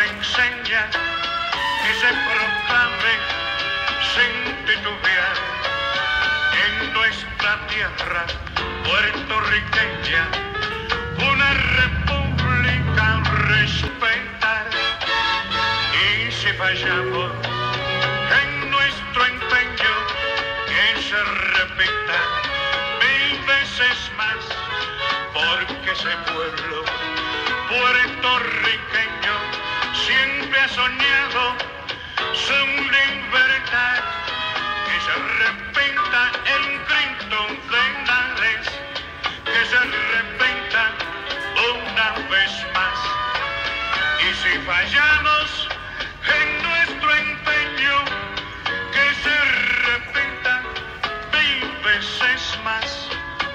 enseña que se proclame sin titubear en nuestra tierra puertorriqueña una república respetar. Y si fallamos en nuestro empeño, que se repita 1000 veces más, porque ese pueblo puertorriqueño siempre ha soñado su libertad. Que se arrepienta el grito de Henares, que se arrepienta una vez más. Y si fallamos en nuestro empeño, que se arrepienta 1000 veces más.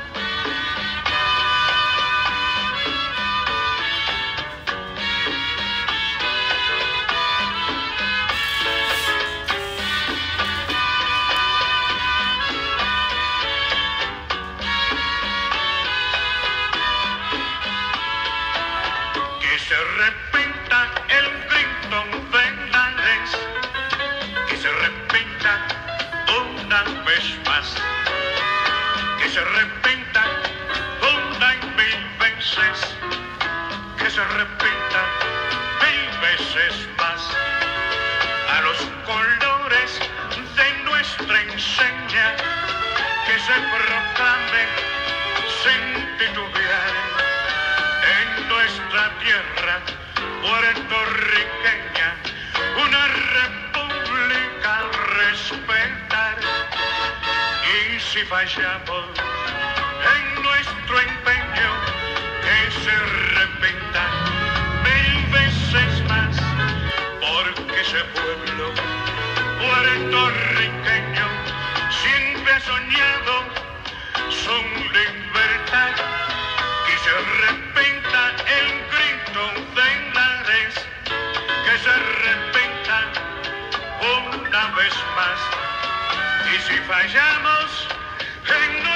Que se arrepienta el grito de Henares, que se arrepienta una vez más, que se arrepienta una y 1000 veces, que se arrepienta 1000 veces más. A los colores de nuestra enseña, que se proclame sin titubear en nuestra tierra puertorriqueña una república respetar. Y si fallamos en nuestro empeño, que se arrepienta 1000 veces más, porque ese pueblo puertorriqueño siempre ha soñado su libertad. Que se arrepienta el grito de Henares, que se arrepienta una vez más. Y si fallamos en